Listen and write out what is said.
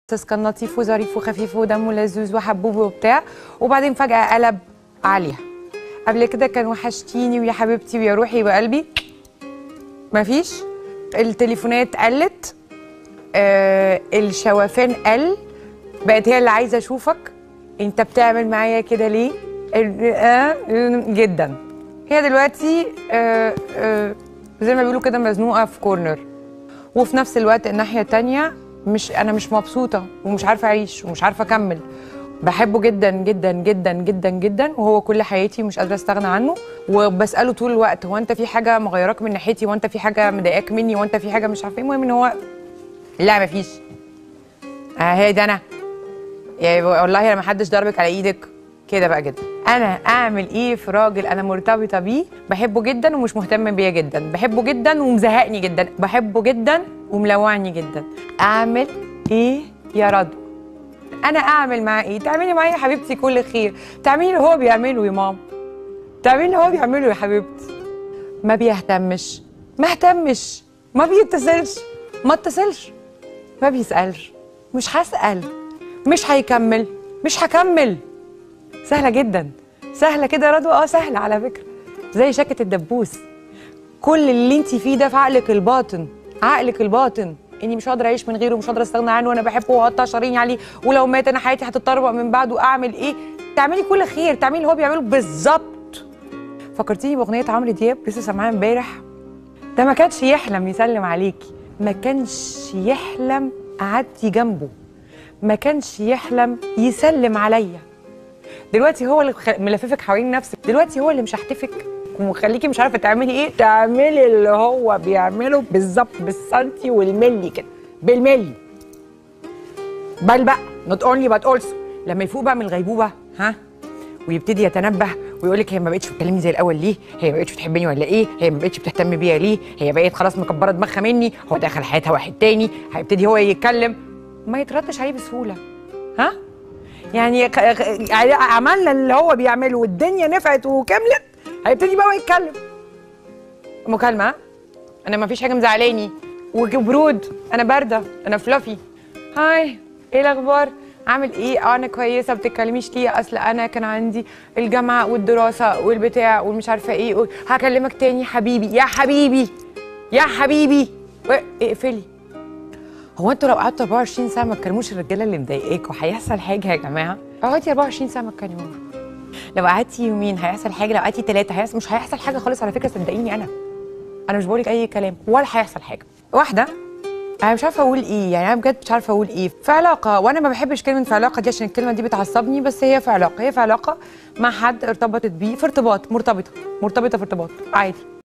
بس كان لطيف وظريف وخفيف ودمه لذوذ وحبوب وبتاع، وبعدين فجأة قلب عليها. قبل كده كان وحشتيني ويا حبيبتي ويا روحي وقلبي، مفيش. التليفونات قلت، الشوفان قل، بقت هي اللي عايزة أشوفك، أنت بتعمل معايا كده ليه؟ جدا. هي دلوقتي زي ما بيقولوا كده مزنوقة في كورنر، وفي نفس الوقت الناحية التانية أنا مش مبسوطة ومش عارفة أعيش ومش عارفة أكمل. بحبه جدا جدا جدا جدا جدا، وهو كل حياتي ومش قادرة أستغنى عنه، وبسأله طول الوقت هو أنت في حاجة مغيراك من ناحيتي، وأنت في حاجة مضايقاك مني، وأنت في حاجة مش عارفة إيه. المهم إن هو لا مفيش. هي ده أنا يعني والله أنا ما حدش ضربك على إيدك كده بقى جدا. أنا أعمل إيه في راجل أنا مرتبطة بيه بحبه جدا ومش مهتم بيا جدا، بحبه جدا ومزهقني جدا، بحبه جدا وملوعني جدا. أعمل إيه يا رضوى؟ أنا أعمل معاه إيه؟ تعملي معايا يا حبيبتي كل خير، تعملي اللي هو بيعمله يا ماما، تعملي اللي هو بيعمله يا حبيبتي. ما بيهتمش، ما اهتمش، ما بيتصلش، ما اتصلش، ما بيسألش، مش هسأل، مش هيكمل، مش هكمل. سهلة جدا، سهلة كده يا رضوى. سهلة على فكرة، زي شكة الدبوس. كل اللي انت فيه ده في عقلك الباطن، عقلك الباطن، اني مش هقدر اعيش من غيره ومش هقدر استغنى عنه وانا بحبه وهقطع شراييني عليه، ولو مات انا حياتي هتتطربق من بعده. اعمل ايه؟ تعملي كل خير، تعملي اللي هو بيعمله بالظبط. فكرتيني باغنيه عمرو دياب لسه سامعاها امبارح. ده ما كانش يحلم يسلم عليكي، ما كانش يحلم اعدي جنبه، ما كانش يحلم يسلم عليا. دلوقتي هو اللي ملففك حوالين نفسك، دلوقتي هو اللي مشحتفك ومخليكي مش عارفه تعملي ايه. تعملي اللي هو بيعمله بالظبط، بالسنتي والملي كده، بالملي. بل بقى نوت اونلي بات اولسو لما يفوق بقى من الغيبوبه ويبتدي يتنبه ويقول لك هي ما بقتش بتكلمني زي الاول ليه؟ هي ما بقتش بتحبني ولا ايه؟ هي ما بقتش بتهتم بيا ليه؟ هي بقت خلاص مكبره دماغها مني، هو دخل حياتها واحد تاني، هيبتدي هو يتكلم. ما يتردش عليه بسهوله. يعني عملنا اللي هو بيعمله والدنيا نفعت وكملت، هيبتدي بقى يتكلم. مكالمه، انا ما فيش حاجه مزعلاني وبرود، انا بارده، انا فلافي. هاي، ايه الاخبار؟ عامل ايه؟ انا كويسه. بتتكلميش ليه؟ اصل انا كان عندي الجامعه والدراسه والبتاع والمش عارفه ايه. هكلمك تاني حبيبي. يا حبيبي يا حبيبي اقفلي. هو انتوا لو قعدتوا 24 ساعه ما تكلموش الرجاله اللي مضايقاكوا هيحصل حاجه يا جماعه؟ اقعدي 24 ساعه ما تكلموش. لو قعدتي يومين هيحصل حاجه، لو قعدتي 3 مش هيحصل حاجه خالص على فكره، صدقيني. انا مش بقولك اي كلام ولا هيحصل حاجه. واحده انا مش عارفه اقول ايه، يعني انا بجد مش عارفه اقول ايه. في علاقه، وانا ما بحبش كلمه في علاقه دي عشان الكلمه دي بتعصبني، بس هي في علاقه، هي في علاقه مع حد ارتبطت بيه، في ارتباط، مرتبطه في ارتباط عادي.